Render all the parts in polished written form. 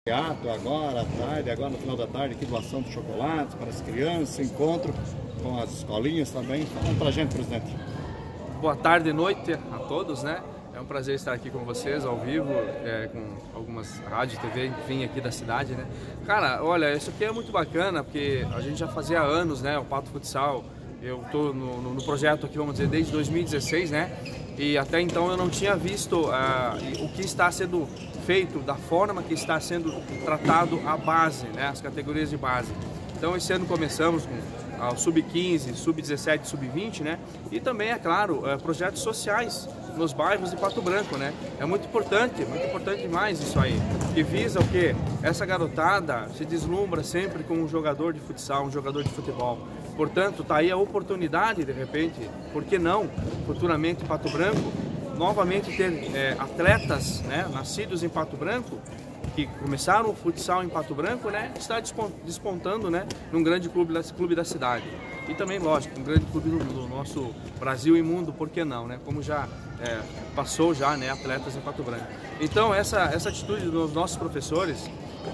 Teatro agora à tarde, agora no final da tarde, aqui doação de chocolates para as crianças, encontro com as escolinhas também. Fala pra gente, presidente. Boa tarde e noite a todos, né? É um prazer estar aqui com vocês ao vivo, com algumas rádios, TV, enfim, aqui da cidade, né? Cara, olha, isso aqui é muito bacana, porque a gente já fazia anos, né, o Pato Futsal. Eu tô no projeto aqui, vamos dizer, desde 2016, né? E até então eu não tinha visto o que está sendo feito, da forma que está sendo tratado a base, né? As categorias de base. Então esse ano começamos com o Sub-15, Sub-17, Sub-20, né? E também, é claro, projetos sociais nos bairros de Pato Branco, né? É muito importante demais isso aí. Que visa o quê? Essa garotada se deslumbra sempre com um jogador de futsal, um jogador de futebol. Portanto, tá aí a oportunidade, de repente, por que não, futuramente em Pato Branco, novamente ter atletas, né, nascidos em Pato Branco, que começaram o futsal em Pato Branco, né, está despontando, né, num grande clube da cidade. E também, lógico, um grande clube do nosso Brasil e mundo, por que não, né, como já passou já, né, atletas em Pato Branco. Então, essa atitude dos nossos professores,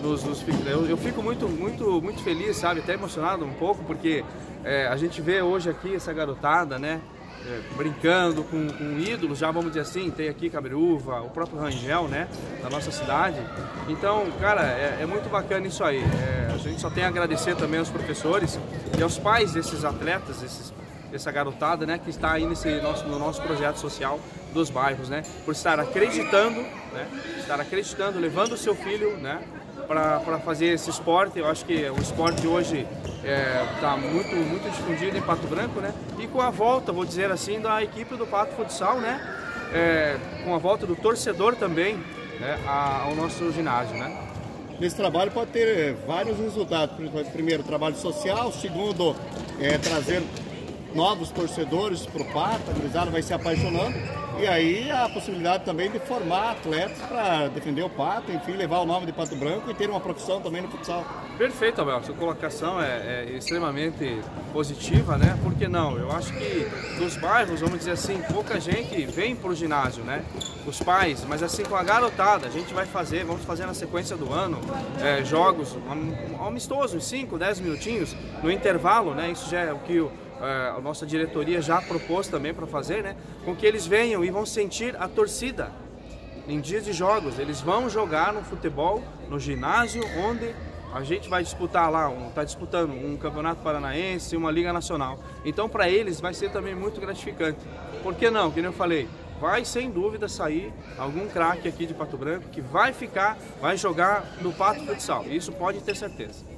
eu fico muito feliz, sabe, até emocionado um pouco, porque a gente vê hoje aqui essa garotada, né, brincando com ídolos, já vamos dizer assim, tem aqui Cabreúva, o próprio Rangel, né, da nossa cidade. Então, cara, é muito bacana isso aí. A gente só tem a agradecer também aos professores e aos pais desses atletas, dessa garotada, né, que está aí no nosso projeto social dos bairros, né, por estar acreditando, né, levando o seu filho, né, para fazer esse esporte. Eu acho que o esporte hoje está muito difundido em Pato Branco, né? E com a volta, vou dizer assim, da equipe do Pato Futsal, né? Com a volta do torcedor também, né, ao nosso ginásio, né? Nesse trabalho pode ter vários resultados. Primeiro, trabalho social. Segundo, trazer novos torcedores para o Pato. A gurizada vai se apaixonando. E aí a possibilidade também de formar atletas para defender o Pato, enfim, levar o nome de Pato Branco e ter uma profissão também no futsal. Perfeito, Abel. Sua colocação é extremamente positiva, né? Por que não? Eu acho que dos bairros, vamos dizer assim, pouca gente vem para o ginásio, né? Os pais, mas assim com a garotada, a gente vamos fazer na sequência do ano, jogos amistosos, 5, 10 minutinhos, no intervalo, né? Isso já é o que a nossa diretoria já propôs também para fazer, né? Com que eles venham e vão sentir a torcida em dias de jogos. Eles vão jogar no futebol, no ginásio, onde a gente vai disputar lá, está disputando um campeonato paranaense, uma liga nacional. Então para eles vai ser também muito gratificante. Por que não? Como eu falei, vai sem dúvida sair algum craque aqui de Pato Branco que vai jogar no Pato Futsal. Isso pode ter certeza.